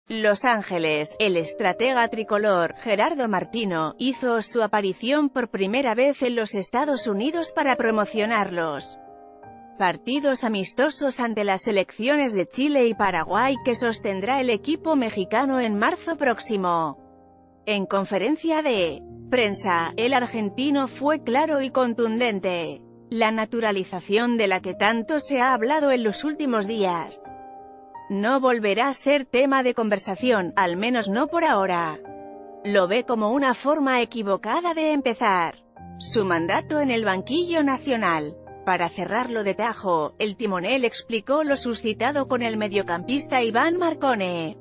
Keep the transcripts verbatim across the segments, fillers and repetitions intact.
Los Ángeles, el estratega tricolor, Gerardo Martino, hizo su aparición por primera vez en los Estados Unidos para promocionar los partidos amistosos ante las selecciones de Chile y Paraguay que sostendrá el equipo mexicano en marzo próximo. En conferencia de prensa, el argentino fue claro y contundente. La naturalización de la que tanto se ha hablado en los últimos días no volverá a ser tema de conversación, al menos no por ahora. Lo ve como una forma equivocada de empezar su mandato en el banquillo nacional. Para cerrarlo de tajo, el timonel explicó lo suscitado con el mediocampista Iván Marcone,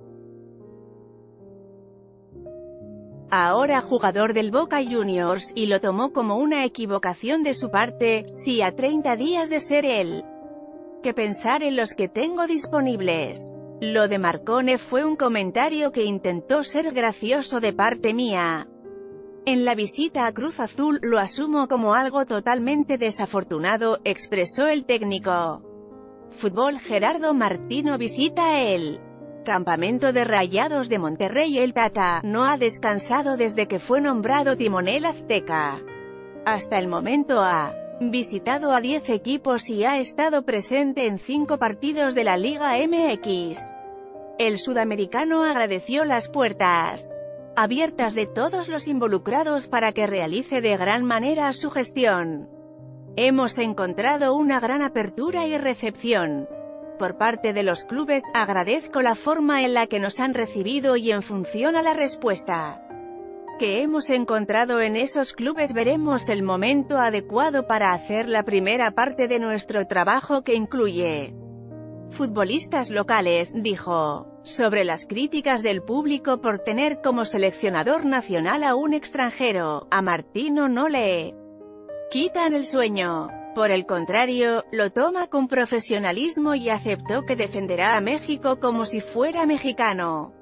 ahora jugador del Boca Juniors, y lo tomó como una equivocación de su parte. Sí, a treinta días de ser él, que pensar en los que tengo disponibles. Lo de Marcone fue un comentario que intentó ser gracioso de parte mía. En la visita a Cruz Azul, lo asumo como algo totalmente desafortunado, expresó el técnico fútbol Gerardo Martino. Visita el campamento de Rayados de Monterrey. El Tata no ha descansado desde que fue nombrado timonel azteca. Hasta el momento ha visitado a diez equipos y ha estado presente en cinco partidos de la Liga M X. El sudamericano agradeció las puertas abiertas de todos los involucrados para que realice de gran manera su gestión. Hemos encontrado una gran apertura y recepción por parte de los clubes. Agradezco la forma en la que nos han recibido y en función a la respuesta que hemos encontrado en esos clubes veremos el momento adecuado para hacer la primera parte de nuestro trabajo, que incluye futbolistas locales, dijo. Sobre las críticas del público por tener como seleccionador nacional a un extranjero, a Martino no le quitan el sueño. Por el contrario, lo toma con profesionalismo y aceptó que defenderá a México como si fuera mexicano.